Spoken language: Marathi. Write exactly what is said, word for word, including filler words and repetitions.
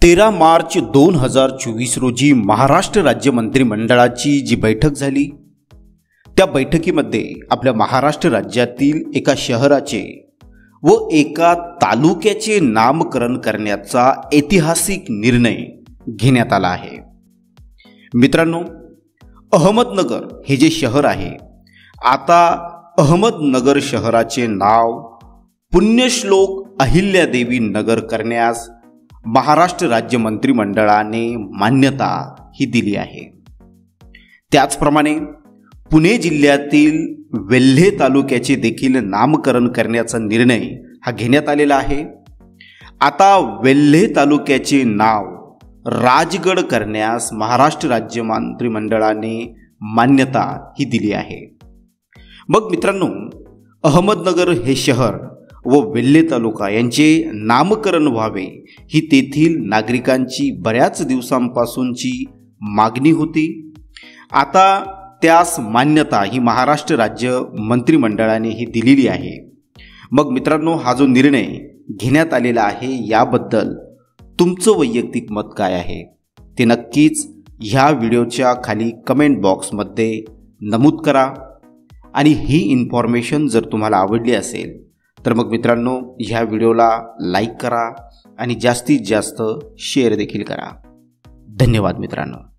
तेरा मार्च दोन हजार चोवीस रोजी महाराष्ट्र राज्य मंत्रिमंडळाची जी बैठक झाली त्या बैठकीमध्ये आपल्या महाराष्ट्र राज्यातील एका शहराचे व एका तालुक्याचे नामकरण करण्याचा ऐतिहासिक निर्णय घेण्यात आला आहे। मित्रांनो, अहमदनगर हे जे शहर आहे, आता अहमदनगर शहराचे नाव पुण्यश्लोक अहिल्यादेवी नगर करण्यास महाराष्ट्र राज्य मंत्रिमंडळाने मान्यता ही दिली आहे। त्याचप्रमाणे पुणे जिल्ह्यातील वेल्हे तालुक्याचे देखील नामकरण करण्याचा निर्णय हा घेण्यात आलेला आहे। आता वेल्हे तालुक्याचे नाव राजगड करण्यास महाराष्ट्र राज्य मंत्रिमंडळाने मान्यता ही दिली आहे। मग मित्रांनो, अहमदनगर हे शहर व वेल्हे तालुका यांचे नामकरण व्हावे ही तेथील नागरिकांची बऱ्याच दिवसांपासूनची मागणी होती। आता त्यास मान्यता ही महाराष्ट्र राज्य मंत्रिमंडळाने ही दिलेली आहे। मग मित्रांनो, हा जो निर्णय घेण्यात आलेला आहे याबद्दल तुमचं वैयक्तिक मत काय आहे ते नक्कीच ह्या व्हिडिओच्या खाली कमेंट बॉक्समध्ये नमूद करा। आणि ही इन्फॉर्मेशन जर तुम्हाला आवडली असेल तर मग मित्रांनो, ह्या व्हिडिओला लाईक करा आणि जास्तीत जास्त शेअर देखील करा। धन्यवाद मित्रांनो।